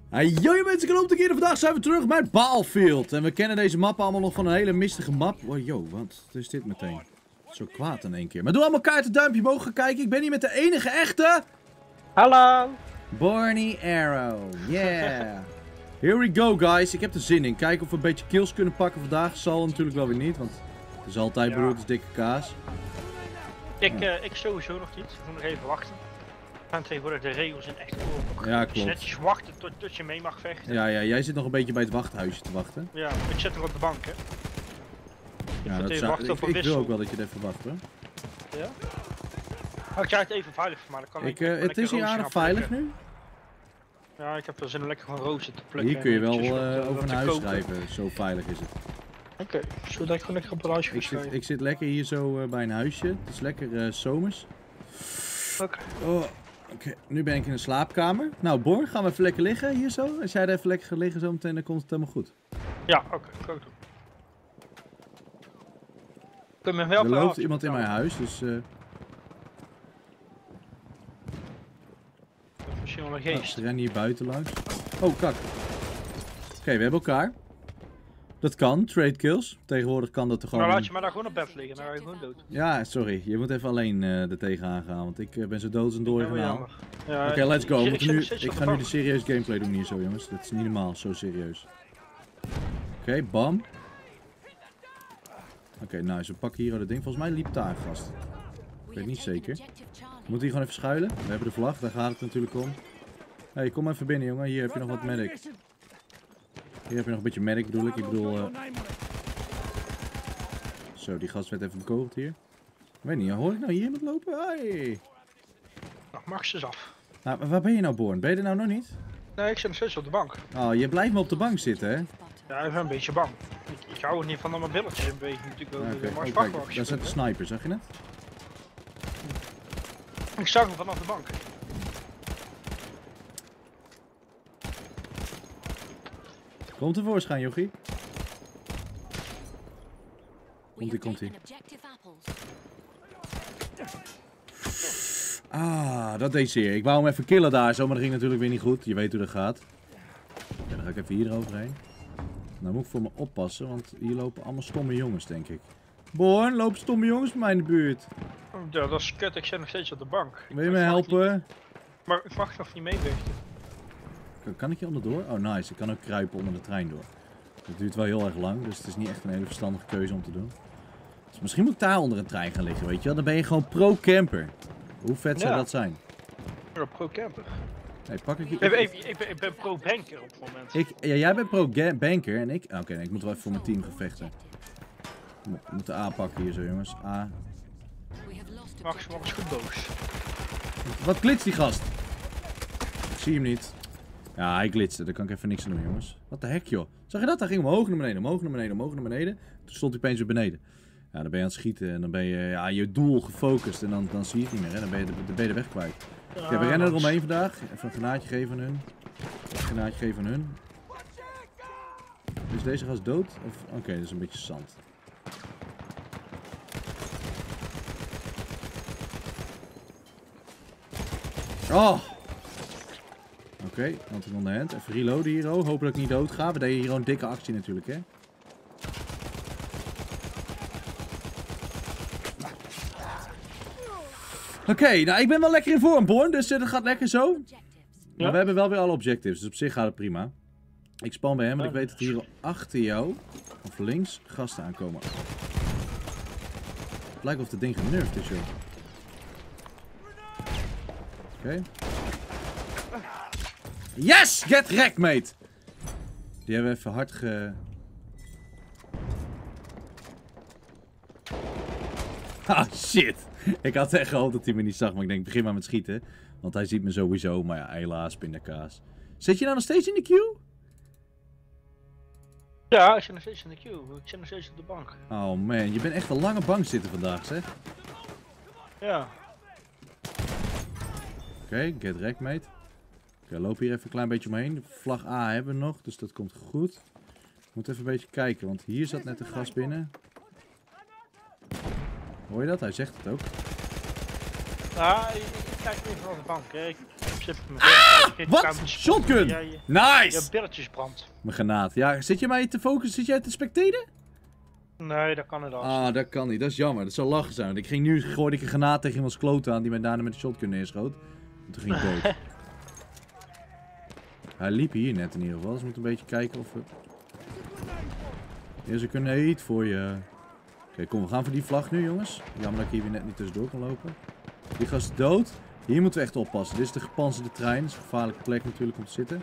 Hey, yo mensen, klopt een keer. Vandaag zijn we terug met Battlefield. En we kennen deze map allemaal nog van een hele mistige map. Oh, yo, wat is dit meteen? Zo kwaad in één keer. Maar doe allemaal kaarten, duimpje omhoog gaan kijken. Ik ben hier met de enige echte... Hallo! Barney Arrow. Yeah. Here we go, guys. Ik heb er zin in. Kijken of we een beetje kills kunnen pakken vandaag. Zal natuurlijk wel weer niet, want het is altijd bedoeld als dikke kaas. Ik sowieso nog niet. Ik moet nog even wachten. We gaan tegenwoordig de regels in echt oorlog. Ja, Dus klopt. netjes wachten tot je mee mag vechten. Ja, jij zit nog een beetje bij het wachthuisje te wachten. Ja, ik zit nog op de bank, hè. Ja, dat even wachten op een ik wil wissel. ook wel dat je het even wacht, hoor. Ja? Had jij het even veilig voor mij? Dan kan ik Het is hier aardig veilig nu. Ja, ik heb er zin om lekker gewoon rozen te plukken. Hier kun je wel en over te naar huis koken. schrijven, zo veilig is het. Oké, zodat ik gewoon lekker op het huisje ga schrijven. Ik zit lekker hier zo bij een huisje. Het is lekker zomers. Oké. Oh, oké, nu ben ik in een slaapkamer. Nou, Born, gaan we even lekker liggen hier zo. Als jij er even lekker gaat liggen zo meteen, dan komt het helemaal goed. Ja, oké, ga ik doen. Kun je me wel Er loopt verhalen? iemand in mijn huis, dus... Misschien wel een Oh, geest. ze rennen hier buiten langs. Oh, kak. Oké, we hebben elkaar. Dat kan, trade kills. Tegenwoordig kan dat er gewoon... Nou, laat je maar daar gewoon op bed liggen, dan ga je gewoon dood. Ja, sorry. Je moet even alleen er tegenaan gaan, want ik ben zo dood en door Ja, wel gehaald. jammer. Ja, Oké, let's go. ik Ik ga nu de serieuze gameplay doen hier zo, jongens. Dat is niet normaal, zo serieus. Oké, bam. Oké, nice. We pakken hier al dat ding. Volgens mij liep daar gast. Ik weet niet zeker. Moet hier gewoon even schuilen? We hebben de vlag, daar gaat het natuurlijk om. Hey, kom even binnen, jongen. Hier heb je nog wat medic. Hier heb je nog een beetje medic, bedoel ik. Ik bedoel... Zo, die gast werd even bekogeld hier. Ik weet niet, hoor ik nou hier iemand lopen? Hey. Nou, Max is af. Nou, waar ben je nou, Born? Ben je er nou nog niet? Nee, ik zit nog steeds op de bank. Oh, je blijft me op de bank zitten, hè? Ja, ik ben een beetje bang. Ik hou er niet van dat mijn billetjes in bewegen natuurlijk ook. Oké, Maar oh, pak kijk, maar. daar zit de sniper, zag je het? Ik zag hem vanaf de bank. Komt tevoorschijn, jochie. Komt-ie. Ah, dat deed zeer. Ik wou hem even killen daar zo, maar dat ging natuurlijk weer niet goed. Je weet hoe dat gaat. Ja, dan ga ik even hier eroverheen. Nou moet ik voor me oppassen, want hier lopen allemaal stomme jongens, denk ik. Born, lopen stomme jongens bij mij in de buurt. Ja, dat is kut. Ik zit nog steeds op de bank. Wil je me helpen? Maar ik mag nog niet meevechten. Kan ik hier onderdoor? Oh, nice. Ik kan ook kruipen onder de trein door. Dat duurt wel heel erg lang, dus het is niet echt een hele verstandige keuze om te doen. Dus misschien moet ik daar onder een trein gaan liggen, weet je wel? Dan ben je gewoon pro-camper. Hoe vet zou dat zijn? Ik ben pro-camper. Nee, pak ik je... Ik ben pro-banker op het moment. Ja, jij bent pro-banker en ik... Oké, nee, ik moet wel even voor mijn team gaan vechten. We moeten A pakken hier zo, jongens. A. Max is goed boos. Wat glitst die gast? Ik zie hem niet. Ja, hij glitste. Daar kan ik even niks aan doen, jongens. Wat de hek, joh. Zag je dat? Hij ging omhoog naar beneden, omhoog naar beneden, omhoog naar beneden. Toen stond hij opeens weer beneden. Ja, dan ben je aan het schieten en dan ben je je doel gefocust en dan zie je het niet meer. Hè? Dan ben je de weg kwijt. Oké, we rennen eromheen vandaag. Even een granaatje geven aan hun. Een granaatje geven aan hun. Is deze gast dood? Oké, dat is een beetje zand. Oh! Oké, nothing on the hand. Even reloaden hier. Hopen dat ik niet dood ga. We deden hier gewoon dikke actie natuurlijk, hè. Oké, nou ik ben wel lekker in vorm, Born, dus dat gaat lekker zo. Maar we hebben wel weer alle objectives, dus op zich gaat het prima. Ik span bij hem, want ik weet dat hier achter jou, of links, gasten aankomen. Het lijkt of het ding genurfd is, joh. Oké. Yes! Get wrecked, mate! Die hebben we even hard ge... Ah, shit! Ik had echt gehoopt dat hij me niet zag, maar ik denk, begin maar met schieten. Want hij ziet me sowieso, maar ja, helaas, pindakaas. Zit je nou nog steeds in de queue? Ja, ik zit nog steeds in de queue. Ik zit nog steeds op de bank. Oh man, je bent echt een lange bank zitten vandaag, zeg. Ja. Oké, get wrecked, mate. Oké, loop hier even een klein beetje omheen. De vlag A hebben we nog, dus dat komt goed. Ik moet even een beetje kijken, want hier zat net een gast binnen. Hoor je dat? Hij zegt het ook. Nou, ik kijk even van de bank. Hè. Ik heb Wat? Shotgun! Je Nice! billetjes brandt. Mijn granaat. Ja, zit je mij te focussen? Zit jij te specteren? Nee, dat kan inderdaad. Ah, dat kan niet. Dat is jammer. Dat zou lachen zijn. Want ik ging nu, gooide ik een granaat tegen iemands kloot aan die mij daarna met de shotgun neerschoot. En toen ging ik dood. Hij liep hier net in ieder geval. Dus we moeten een beetje kijken of we... Hier is ook een heet voor je. Oké, kom. We gaan voor die vlag nu, jongens. Jammer dat ik hier weer net niet tussendoor kan lopen. Die gast is dood. Hier moeten we echt oppassen. Dit is de gepantserde trein. Dat is een gevaarlijke plek natuurlijk om te zitten.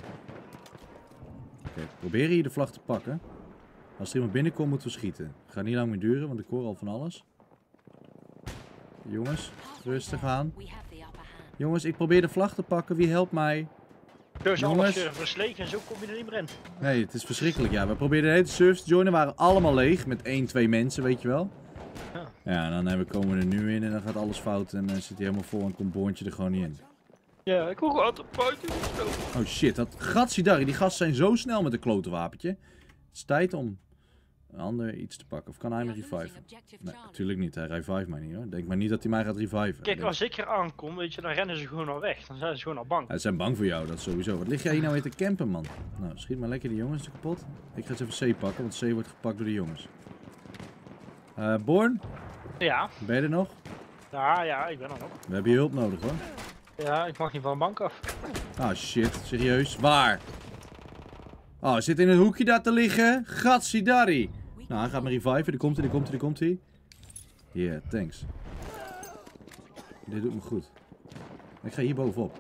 Oké, proberen hier de vlag te pakken. Als er iemand binnenkomt moeten we schieten. Gaat niet lang meer duren, want ik hoor al van alles. Jongens, rustig aan. Jongens, ik probeer de vlag te pakken. Wie helpt mij? Dus alles verslegen en zo kom je er niet meer in. Nee, het is verschrikkelijk. Ja, we probeerden de hele servers te joinen. Waren allemaal leeg. Met 1, 2 mensen, weet je wel. Ja, en dan komen we er nu in en dan gaat alles fout. En dan zit hij helemaal vol en komt Boontje er gewoon niet in. Ja, ik hoor altijd buiten. Oh shit, dat Gatsidari. Die gasten zijn zo snel met een klote wapentje. Het is tijd om een ander iets te pakken. Of kan hij me reviven? Nee, natuurlijk niet. Hij revive mij niet hoor. Denk maar niet dat hij mij gaat reviven. Kijk, als ik er aankom, weet je, dan rennen ze gewoon al weg. Dan zijn ze gewoon al bang. Ze zijn bang voor jou, dat sowieso. Wat lig jij hier nou weer te campen, man? Nou, schiet maar lekker die jongens kapot. Ik ga eens even C pakken, want C wordt gepakt door de jongens. Born? Ja. Ben je er nog? Ja, ik ben er nog. We hebben je hulp nodig hoor. Ja, ik mag niet van een bank af. Ah shit, serieus? Waar? Oh, hij zit in een hoekje daar te liggen. Gatsidari. Nou, hij gaat me reviven. Daar komt hij. Yeah, thanks. Dit doet me goed. Ik ga hier bovenop.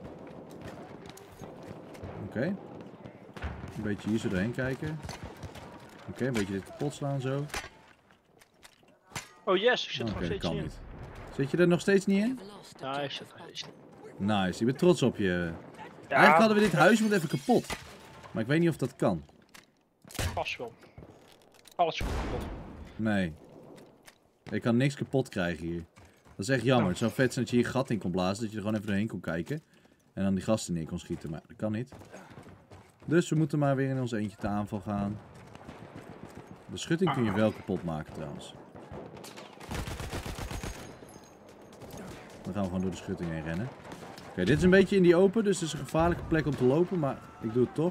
Oké. Een beetje hier zo doorheen kijken. Oké, een beetje dit kapot slaan zo. Oh yes, ik zit er nog Oké, steeds kan in. niet. Zit je er nog steeds niet in? Ja, ik zit er nog steeds in. Nice, ik ben trots op je. Ja, Eigenlijk hadden we dit huis moet even kapot. Maar ik weet niet of dat kan. pas wel. Alles goed kapot. Nee. Ik kan niks kapot krijgen hier. Dat is echt jammer. Het zou vet zijn dat je hier een gat in kon blazen. Dat je er gewoon even doorheen kon kijken. En dan die gasten neer kon schieten. Maar dat kan niet. Dus we moeten maar weer in ons eentje te aanval gaan. De schutting kun je wel kapot maken trouwens. Dan gaan we gewoon door de schutting heen rennen. Oké, dit is een beetje in die open. Dus het is een gevaarlijke plek om te lopen. Maar ik doe het toch.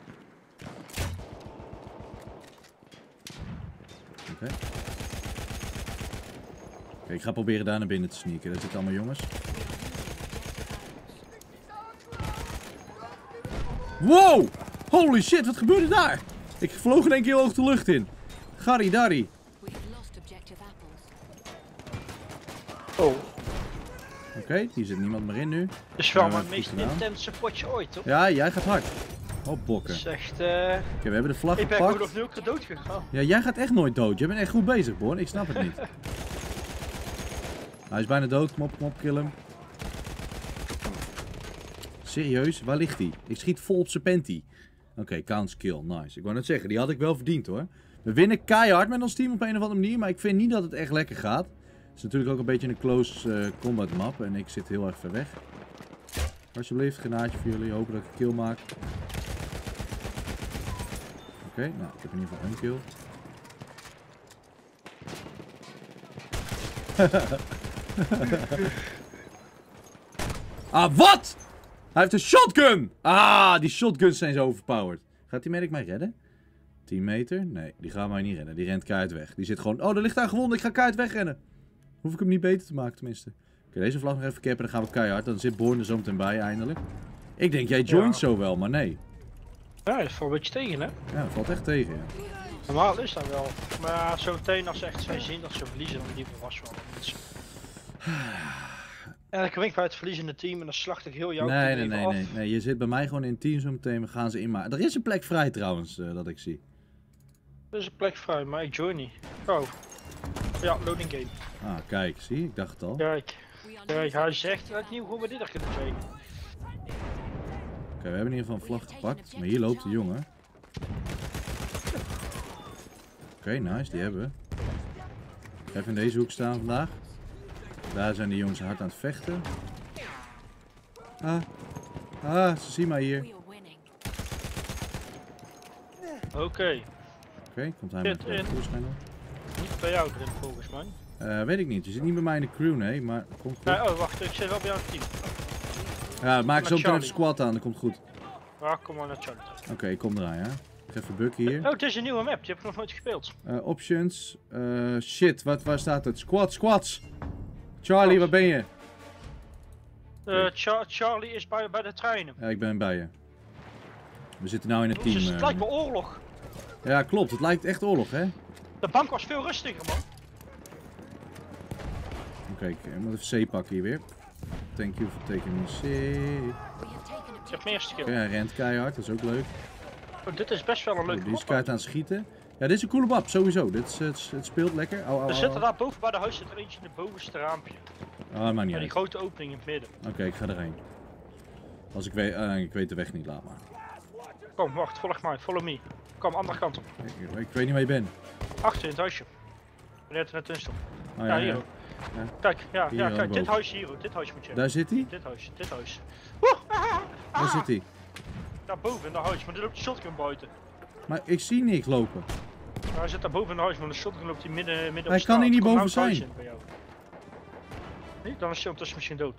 Oké. Oké, ik ga proberen daar naar binnen te sneaken. Daar zitten allemaal jongens. Wow! Holy shit, wat gebeurde daar? Ik vloog in één keer hoog de lucht in. Garidari. Oh. Oké, hier zit niemand meer in nu. Dus wel Ja, mijn goed meest gedaan. intense potje ooit, toch? Ja, jij gaat hard. Oh, bokken. Dat is echt, Oké, we hebben de vlag ik ben gewoon gepakt. nog 0 keer dood gegaan. Ja, jij gaat echt nooit dood. Je bent echt goed bezig, Born. Ik snap het niet. Hij is bijna dood. Kom op, kill hem. Serieus? Waar ligt hij? Ik schiet vol op zijn panty. Oké, counts kill. Nice. Ik wou net zeggen, die had ik wel verdiend hoor. We winnen keihard met ons team op een of andere manier, maar ik vind niet dat het echt lekker gaat. Het is natuurlijk ook een beetje een close combat map en ik zit heel erg ver weg. Alsjeblieft, granaatje voor jullie. Hopen dat ik een kill maak. Oké, nou, ik heb in ieder geval een kill. Ah, wat? Hij heeft een shotgun! Ah, die shotguns zijn zo overpowered. Gaat die medic mij redden? 10 meter? Nee, die gaat mij niet redden. Die rent keihard weg. Die zit gewoon... Oh, er ligt daar gewond. Ik ga keihard wegrennen. Hoef ik hem niet beter te maken, tenminste. Oké, deze vlag nog even cappen. Dan gaan we keihard. Dan zit Born er zo meteen bij, eindelijk. Ik denk, jij joint zo wel, maar nee. Ja, dat valt een beetje tegen, hè? Ja, dat valt echt tegen, ja. Normaal is dat wel. Maar ja, zo meteen als ze echt zijn zien dat ze verliezen, dan liever was wel. En ik wink bij het verliezende team en dan slacht ik heel jouw team even af. Nee. Je zit bij mij gewoon in een team zo meteen. We gaan ze inmaken. Er is een plek vrij trouwens, dat ik zie. Er is een plek vrij, maar ik join niet. Oh. Ja, loading game. Ah, kijk. Zie, ik dacht het al. Kijk, hij zegt dat ik niet hoe we dit er kunnen trainen. Oké, we hebben in ieder geval een vlag gepakt. Maar hier loopt de jongen. Oké, nice. Die hebben we. Even in deze hoek staan vandaag. Daar zijn die jongens hard aan het vechten. Ze zien mij hier. Oké. Oké, komt hij met de toeschijnen. Niet bij jou erin volgens mij. Weet ik niet. Je zit niet bij mij in de crew, nee. Maar kom goed. Nee, oh, wacht. Ik zit wel bij jou in het team. Ja, maak zo meteen Charlie. even squad aan, dat komt goed. Ja, kom maar naar Charlie. Oké, ik kom eraan, ja. Ik ga even bukken hier. Oh, het is een nieuwe map, die heb ik nog nooit gespeeld. Options. Shit, waar staat het? Squads. Charlie, waar ben je? Charlie is bij de treinen. Ja, ik ben bij je. We zitten nou in een team. Het lijkt wel oorlog. Ja, klopt. Het lijkt echt oorlog, hè? De bank was veel rustiger, man. Oké, ik moet even C pakken hier weer. Thank you for taking me C. Ik heb meer skill. Oké, hij rent keihard, dat is ook leuk. Oh, dit is best wel een leuke Die is map. keihard aan het schieten. Ja, dit is een coole map, sowieso. Het speelt lekker. Er zit er daar boven bij de huis zit er eentje in het bovenste raampje. Oh, dat maakt niet Met die uit. grote opening in het midden. Oké, ik ga erheen. Als ik weet de weg niet, laat maar. Kom, wacht, volg mij, follow me. Kom, andere kant op. Ik weet niet waar je bent. Achter in het huisje. Net in het tunnel. Oh, Ja, hier ook. Ja. Kijk, ja, Hier, kijk, dit boven. huisje hier ook, dit huisje moet je hebben. Daar zit hij? Dit huis. Daar zit hij. Daar boven in dat huis, maar er loopt een shotgun buiten. Maar ik zie niks lopen. Nou, hij zit daar boven in het huis, maar de shotgun loopt hier midden op Hij straat. kan hier niet Kom nou boven het huis zijn. in bij jou. Nee, dan is hij ondertussen misschien dood.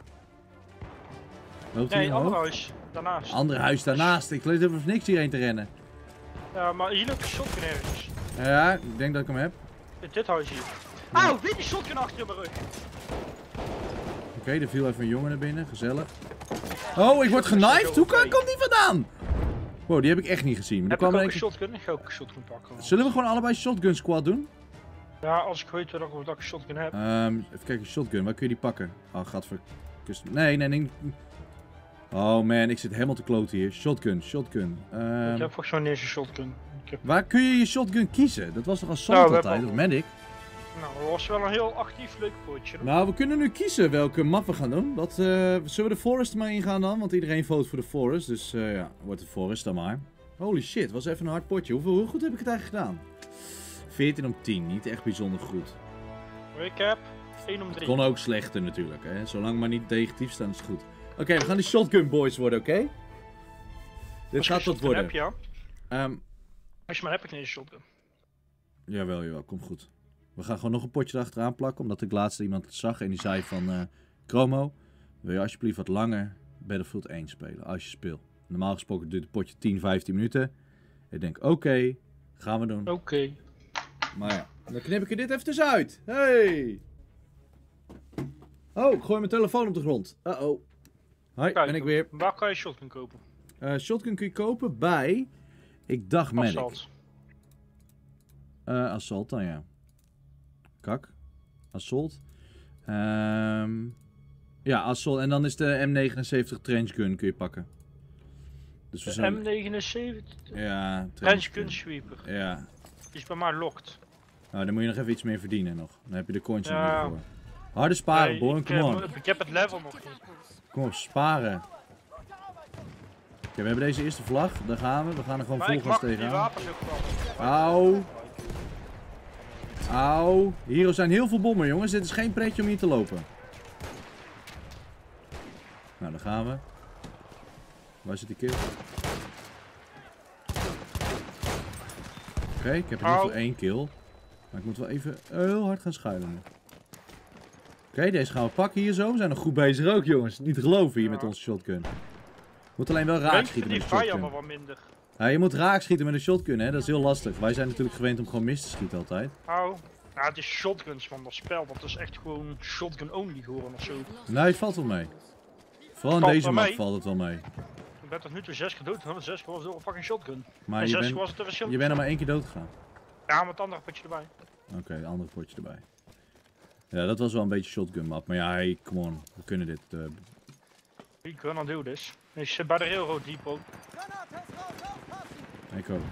Loopt hij Nee, omhoog? ander huis, daarnaast. Ander huis daarnaast. Ik lees even niks hierheen te rennen. Ja, maar hier loopt een shotgun ergens. Ja, ik denk dat ik hem heb. Dit huis hier. Auw, weer die shotgun achter mijn rug. Oké, er viel even een jongen naar binnen. Gezellig. Oh, ik word genaaid? Hoe komt die vandaan? Wow, die heb ik echt niet gezien. Maar Heb er ik kwam ook er een een... shotgun? Ik ga ook een shotgun pakken. Zullen we gewoon allebei shotgun squad doen? Ja, als ik weet dat ik een shotgun heb. Even kijken, shotgun. Waar kun je die pakken? Oh, gadver. Nee. Oh man, ik zit helemaal te kloten hier. Shotgun. Ik heb volgens mij niet eens een shotgun. Waar kun je je shotgun kiezen? Dat was toch assault Nou, we altijd, hebben- of medic? Nou, dat was wel een heel actief leuk potje. Nou, we kunnen nu kiezen welke map we gaan doen. Zullen we de forest maar ingaan dan? Want iedereen vote voor de forest. Dus ja, wordt de forest dan maar. Holy shit, was even een hard potje. Hoe goed heb ik het eigenlijk gedaan? 14 om 10, niet echt bijzonder goed. Ik heb 1 om 3. Kon ook slechter natuurlijk, hè. Zolang maar niet negatief staan is het goed. Oké, we gaan die shotgun boys worden, oké? Dit gaat tot worden. Heb je, ja? Als je maar heb ik niet eens een shotgun. Jawel, komt goed. We gaan gewoon nog een potje erachteraan plakken, omdat ik laatst iemand het zag en die zei van... Chromo, wil je alsjeblieft wat langer Battlefield 1 spelen, als je speelt. Normaal gesproken duurt het potje 10, 15 minuten. Ik denk, oké, gaan we doen. Oké. Maar ja, dan knip ik er dit even tussenuit. Hey! Oh, ik gooi mijn telefoon op de grond. Uh-oh. Hoi, Kijk, ben ik weer. Waar kan je shotgun kopen? Shotgun kun je kopen bij... Ik dacht medic. Assault. Assault dan, ja. Kak. Assault. Ja, Assault. En dan is de M79 Trenchgun kun je pakken. Dus we De zullen... M79? Ja, Trenchgun Sweeper. Ja. Die is bij mij locked. Nou, dan moet je nog even iets meer verdienen nog. Dan heb je de coins nog Ja. meer voor. Harde sparen, Nee, boy. Come on. ik heb het level nog niet. Kom op, sparen. Oké, we hebben deze eerste vlag. Daar gaan we. We gaan er gewoon Maar ik volgens mag die tegenaan. wapens ook wel. Auw. Auw. Hier zijn heel veel bommen, jongens. Dit is geen pretje om hier te lopen. Nou, daar gaan we. Waar zit die kill? Oké, ik heb in ieder geval 1 kill. Maar ik moet wel even heel hard gaan schuilen. Oké, deze gaan we pakken hier zo. We zijn nog goed bezig ook, jongens. Niet te geloven hier met onze shotgun. Moet alleen wel raak schieten met die de vijand shotgun. maar wat minder. Ja, je moet raak schieten met een shotgun, hè. Dat is heel lastig. Wij zijn natuurlijk gewend om gewoon mis te schieten altijd. Nou, het is shotguns van dat spel. Dat is echt gewoon shotgun only geworden of zo. Nee, het valt wel mee. Vooral in Valt deze wel map mee. valt het wel mee. Ik ben tot nu toe 6 gedood. 6 was door een fucking shotgun. Maar En je 6 bent, was het een verschil. je bent er maar 1 keer dood gegaan. Ja, met het andere potje erbij. Oké, andere potje erbij. Ja, dat was wel een beetje shotgun map. Maar ja, hey, come on. We kunnen dit. We gonna do this. Ik zit bij de Railroad Depot. Ik ook.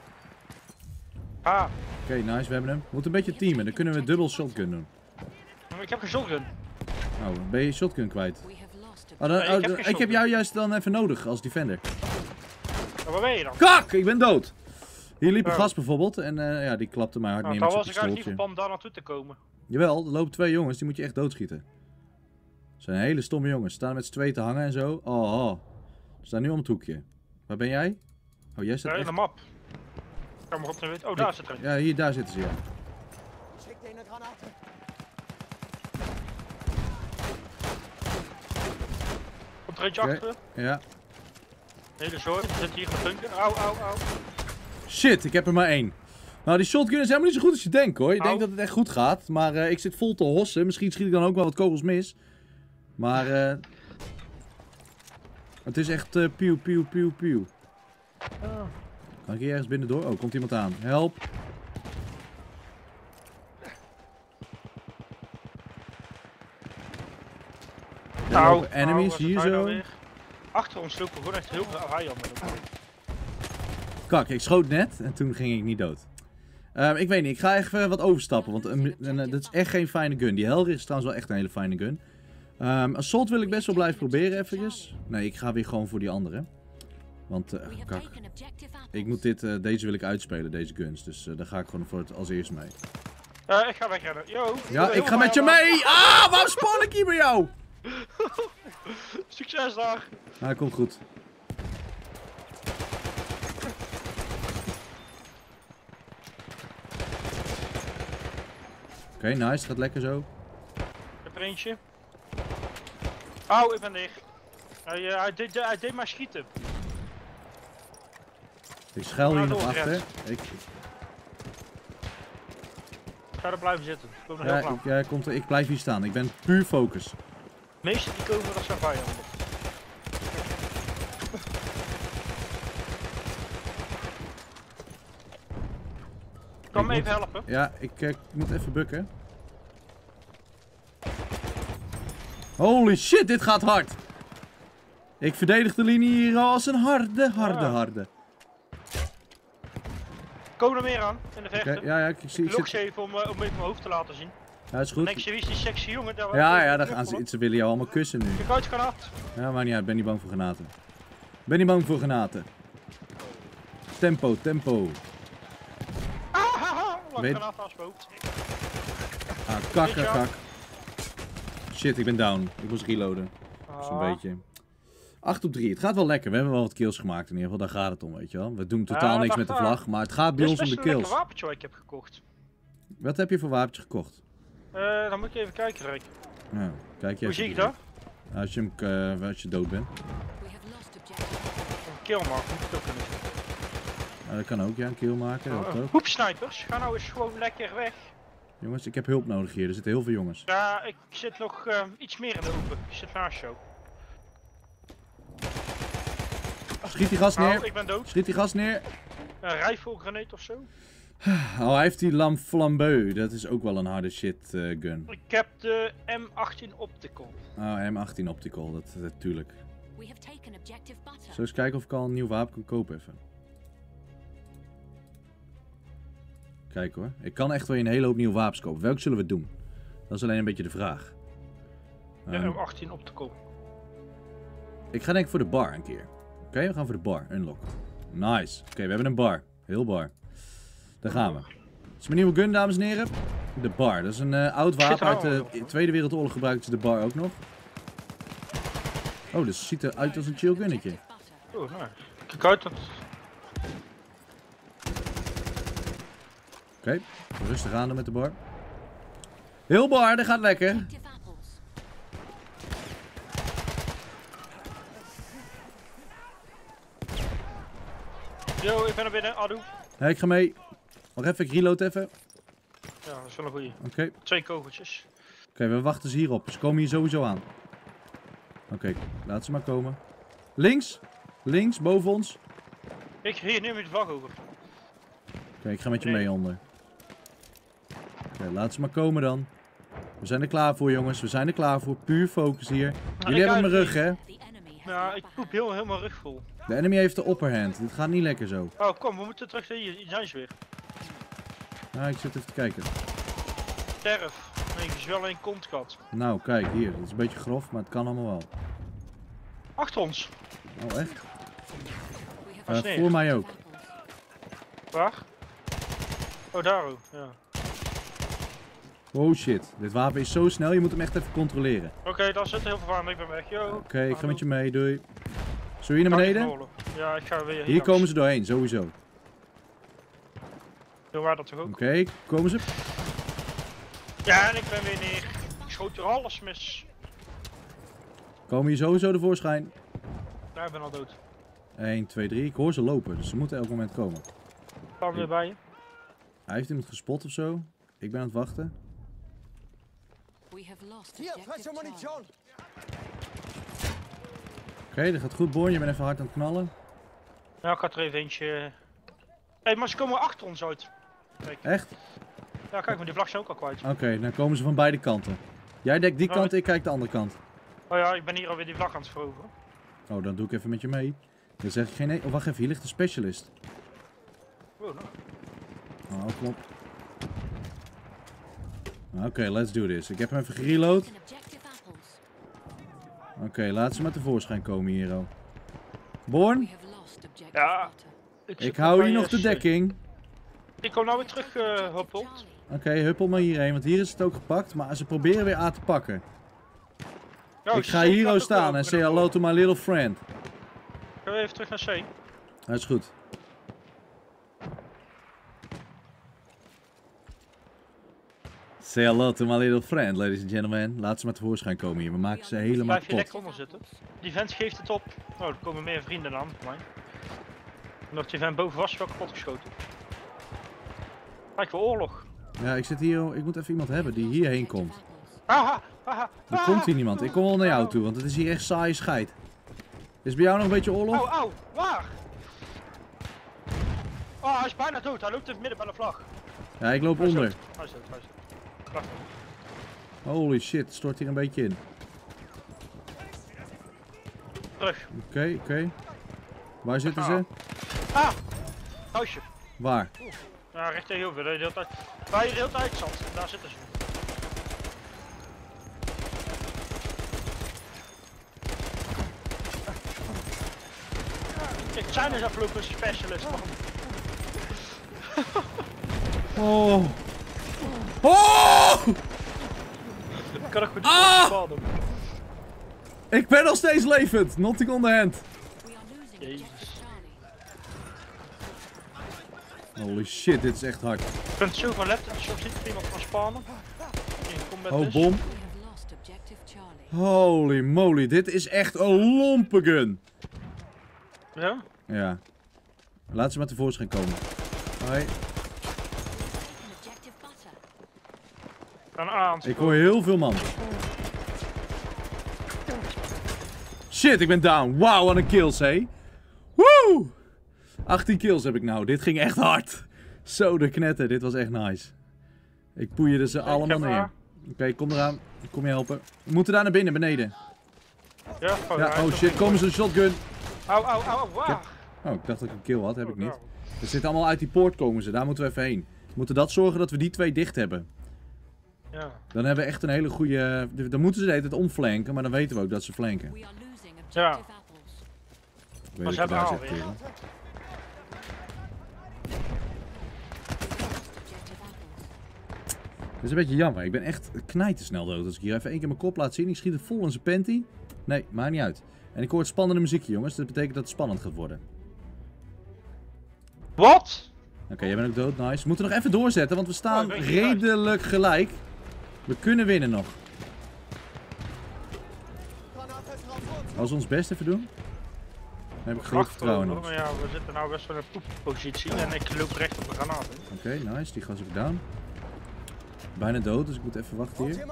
Ah, Oké, nice, we hebben hem. We moeten een beetje teamen. Dan kunnen we dubbel shotgun doen. maar ik heb geen shotgun. Oh, ben je shotgun kwijt? Oh, Nee, ik heb geen ik heb shotgun. jou juist dan even nodig als defender. Maar waar ben je dan? Kak! Ik ben dood! Hier liep een Oh. gast bijvoorbeeld en ja, die klapte mij hard Nou, neer dan met was zijn ik eigenlijk niet pistooltje. van plan daar naartoe te komen. Jawel, er lopen 2 jongens, die moet je echt doodschieten. Het zijn hele stomme jongens. Ze staan met z'n 2 te hangen en zo. Oh. Ze staan nu om het hoekje. Waar ben jij? Oh, jij staat Ja, in echt... de map. Ik kan maar op de weten. Oh, daar zit er een. Ja, hier, daar zitten ze, ja. Komt er eentje Oké. achter? Ja. Hele zooi, die zit hier op bunker. Au, au, au. Shit, ik heb er maar 1. Nou, die shotgun is helemaal niet zo goed als je denkt hoor. Je Au. denkt dat het echt goed gaat. Maar ik zit vol te hossen. Misschien schiet ik dan ook wel wat kogels mis. Maar het is echt pieuw, pieuw, pieuw, pieuw. Kan ik hier ergens binnen door? Oh, komt iemand aan. Help. Er lopen enemies hier zo. Achter ons lopen gewoon echt heel veel vijanden. Kak, ik schoot net en toen ging ik niet dood. Ik weet niet, ik ga even wat overstappen, want dat is echt geen fijne gun. Die Hellricht is trouwens wel echt een hele fijne gun. Assault wil ik best wel blijven proberen eventjes. Nee, ik ga weer gewoon voor die andere. Want, kak. Ik moet deze wil ik uitspelen, deze guns. Dus daar ga ik gewoon voor het als eerst mee. Ik ga wegrennen. Yo. Ja, ik ga met je mee! Ah, waarom spawn ik hier bij jou? Succes daar! Ah, komt goed. Oké, nice. Gaat lekker zo. Ik heb er eentje. Auw, ik ben neer. Hij deed maar schieten. Ik schuil hier nog achter. Ik ga er blijven zitten. Ik kom nog heel lang. Ik blijf hier staan. Ik ben puur focus. De meeste die komen, dat zijn vijanden. Kan me even helpen? Ja, ik moet even bukken. Holy shit, dit gaat hard. Ik verdedig de linie hier als een harde. Komen er meer aan, in de verte. Okay, ja, ik zie ik zit... even om even mijn hoofd te laten zien. Ja, is goed. Denk je, wie is die sexy jongen? Daar ja, daar gaan ze willen jou allemaal kussen nu. Kijk uit, granaat. Ja, maar niet uit, ik ben niet bang voor granaten. Ben niet bang voor granaten. Tempo, tempo. Lang granaat naast mijn hoofd. Kak. Shit, ik ben down. Ik moest reloaden. Zo'n beetje. 8 op 3. Het gaat wel lekker. We hebben wel wat kills gemaakt in ieder geval. Daar gaat het om, weet je wel. We doen totaal niks met de vlag, maar het gaat bij ons om de kills. Dit is best een wapentje wat ik heb gekocht. Wat heb je voor wapentje gekocht? Dan moet ik even kijken, Rick. Ja, kijk je. Hoe zie ik dat? Als je dood bent. Een kill maken, moet ik ook kunnen zien. Ja, dat kan ook, ja. Een kill maken. Hoepsnipers, ga nou eens gewoon lekker weg. Jongens, ik heb hulp nodig hier. Er zitten heel veel jongens. Ja, ik zit nog iets meer in de open. Ik zit naast jou. Schiet die gast neer. Ik ben dood. Schiet die gast neer. Een rifle-grenade of zo. Oh, hij heeft die Lam Flambeau. Dat is ook wel een harde shit gun. Ik heb de M18 Optical. Oh, M18 Optical. Dat natuurlijk. Zullen we eens kijken of ik al een nieuw wapen kan kopen even. Kijk hoor. Ik kan echt wel een hele hoop nieuwe wapens kopen. Welke zullen we doen? Dat is alleen een beetje de vraag. De M18 Optical. Ik ga denk ik voor de bar een keer. Oké, we gaan voor de bar. Unlock. Nice. Oké, we hebben een bar. Heel bar. Daar gaan we. Dit is mijn nieuwe gun, dames en heren. De bar. Dat is een oud wapen uit de Tweede Wereldoorlog. Gebruikten ze de bar ook nog. Oh, dus het ziet eruit als een chill gunnetje. Oh, nou. Kijk uit. Oké, rustig aan dan met de bar. Heel bar, dat gaat lekker. Yo, ik ben er binnen, Adu. Ja, ik ga mee. Wacht even, ik reload even. Ja, dat is wel een goeie. Oké. 2 kogeltjes. Oké, we wachten ze hierop. Ze komen hier sowieso aan. Oké, laat ze maar komen. Links. Links, boven ons. Hier, neem je de vlag over. Oké, ik ga met je mee onder. Oké, laat ze maar komen dan. We zijn er klaar voor, jongens. We zijn er klaar voor. Puur focus hier. Jullie hebben mijn rug, hè? Ja, ik poep heel mijn rug vol. De enemy heeft de upper hand. Dit gaat niet lekker zo. Oh, kom, we moeten terug hier. Hier zijn ze weer. Nou, ik zit even te kijken. Terf. Nee, het is wel een kontkat. Nou, kijk, hier. Dat is een beetje grof, maar het kan allemaal wel. Achter ons. Oh, echt? Voor mij ook. Waar? Oh, daar ook. Ja. Oh shit. Dit wapen is zo snel, je moet hem echt even controleren. Oké, daar zit heel veel van. Ik ben weg. Oké, ik ga met je mee. Doei. Zullen we hier naar beneden? Ja, ik ga weer hier komen ze doorheen, sowieso. Heel waar dat toch ook? Oké, komen ze? Ja, en ik ben weer neer. Ik schoot er alles mis. Komen hier sowieso tevoorschijn. Ja, ik ben al dood. 1, 2, 3. Ik hoor ze lopen, dus ze moeten elk moment komen. Kan weer bij je. Hij heeft iemand gespot of zo. Ik ben aan het wachten. Oké, dat gaat goed, Born. Je bent even hard aan het knallen. Ja, ik had er even eentje... Hé, maar ze komen achter ons uit. Kijk. Echt? Ja, kijk, maar die vlag is ook al kwijt. Oké, dan komen ze van beide kanten. Jij dekt die Nou, kant, ik kijk de andere kant. Oh ja, ik ben hier alweer die vlag aan het veroveren. Oh, dan doe ik even met je mee. Dan zeg ik geen nee. Oh, wacht even, hier ligt een specialist. Oh, nou. Oh, kom op. Oké, let's do this. Ik heb hem even gereload. Oké, laat ze maar tevoorschijn komen hier. Oh. Born, Ja. ik hou hier nog de dekking. Ik kom nou weer terug gehuppeld. Oké, huppel maar hierheen, want hier is het ook gepakt. Maar ze proberen weer A te pakken. Oh, Ik ga hier al staan en say hello to my little friend. Gaan we even terug naar C? Dat is goed. Say hello to my little friend, ladies and gentlemen. Laat ze maar tevoorschijn komen hier. We maken ze helemaal Blijf je kapot. lekker onder zitten. Die vent geeft het op. Oh, er komen meer vrienden aan voor mij. Omdat die vent boven was wel kapot geschoten. Kijk voor oorlog. Ja, ik zit hier. Ik moet even iemand hebben die hierheen komt. Haha, haha. Er komt hier niemand. Ik kom wel naar jou toe, want het is hier echt saaie scheid. Is bij jou nog een beetje oorlog? Auw, auw, waar? Oh, hij is bijna dood. Hij loopt even midden bij de vlag. Ja, ik loop onder. Hij is dood, hij is dood. Wacht. Holy shit, het stort hier een beetje in. Terug. Oké. Waar zitten ze? Ah! Huisje. Waar? Ja, recht tegenover. De hele tijd. Waar je de hele tijd zat. Daar zitten ze. Ik zijn dus afgelopen specialist, man. Oh! Oh! Ik kan ook goed doen. Ik ben nog steeds levend. Nothing on the hand. Jezus. Holy shit, dit is echt hard. Ik ben zo van laptop, soms ziet er iemand van spannen. Oh, bom. Holy moly, dit is echt een lompe gun. Ja? Ja. Laat ze maar tevoorschijn komen. Hoi. Een aan. Ik hoor heel veel man. Shit, ik ben down. Wauw, wat een kills, hé. Woe! 18 kills heb ik nou. Dit ging echt hard. Zo de knetter, dit was echt nice. Ik poeierde ze allemaal neer. Oké, kom eraan. Kom je helpen. We moeten daar naar binnen, beneden. Ja, Ja, oh shit, komen ze een shotgun. Au, au, au, waar? Oh, ik dacht dat ik een kill had, heb ik niet. Ze zitten allemaal uit die poort komen ze, daar moeten we even heen. We moeten dat zorgen dat we die twee dicht hebben. Ja. Dan hebben we echt een hele goede... Dan moeten ze de hele tijd omflanken, maar dan weten we ook dat ze flanken. Ja. Weet ze ik hebben waar alweer. zit, kerel. Dat is een beetje jammer. Ik ben echt knijtersnel dood. Als ik hier even één keer mijn kop laat zien. Ik schiet het vol in zijn panty. Nee, maakt niet uit. En ik hoor het spannende muziekje, jongens. Dat betekent dat het spannend gaat worden. Wat? Oké, jij bent ook dood. Nice. We moeten nog even doorzetten, want we staan ik ben redelijk gelijk. We kunnen winnen nog. Als we ons best even doen. Dan heb ik groot vertrouwen in ons. Ja, we zitten nou best wel in een poeppositie en ik loop recht op de granaat. Oké, nice. Die gast ook down. Bijna dood, dus ik moet even wachten hier.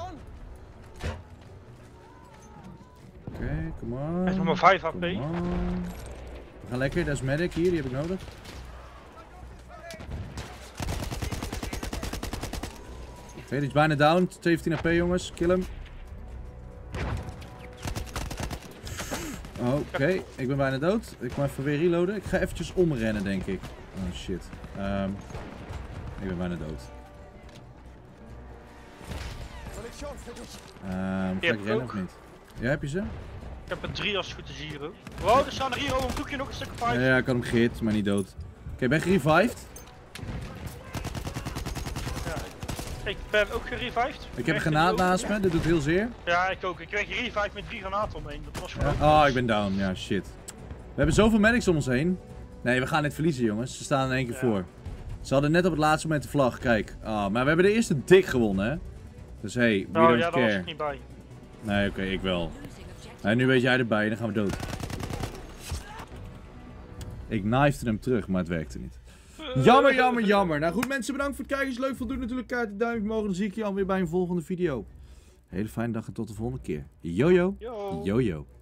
Oké, kom Hij on. heeft nog maar 5 HP. Come on. We gaan lekker, dat is medic hier, die heb ik nodig. Oké, die is bijna down. 17 HP jongens, kill hem. Oké, ik ben bijna dood. Ik moet even weer reloaden. Ik ga eventjes omrennen, denk ik. Oh shit. Ik ben bijna dood. Ga ik rennen of niet? Ja, heb je ze? Ik heb er 3 als het goed is hier. Wow, er staan er hier op een doekje nog een stuk of 5. Ja, ik had hem gehit, maar niet dood. Oké, ben gerevived. Ja, ik ben ook gerevived. Ik heb een granaat naast me, dit doet heel zeer. Ja, ik ook. Ik kreeg gerevived met 3 granaten omheen. Dat was Ja. gewoon... Oh, ik ben down. Ja, shit. We hebben zoveel medics om ons heen. Nee, we gaan dit verliezen, jongens. Ze staan in één keer voor. Ze hadden net op het laatste moment de vlag. Kijk. Oh, maar we hebben de eerste dik gewonnen, hè. Dus hey, we Oh don't ja, daar was care. ik niet bij. Nee, oké, ik wel. En nu weet jij erbij en dan gaan we dood. Ik knifte hem terug, maar het werkte niet. Jammer, jammer, jammer. Nou goed mensen, bedankt voor het kijken. Als je het leuk vond, doe natuurlijk kaart de duimpje omhoog. Dan zie ik je alweer bij een volgende video. Hele fijne dag en tot de volgende keer. Yo yo. Yo. Yo yo.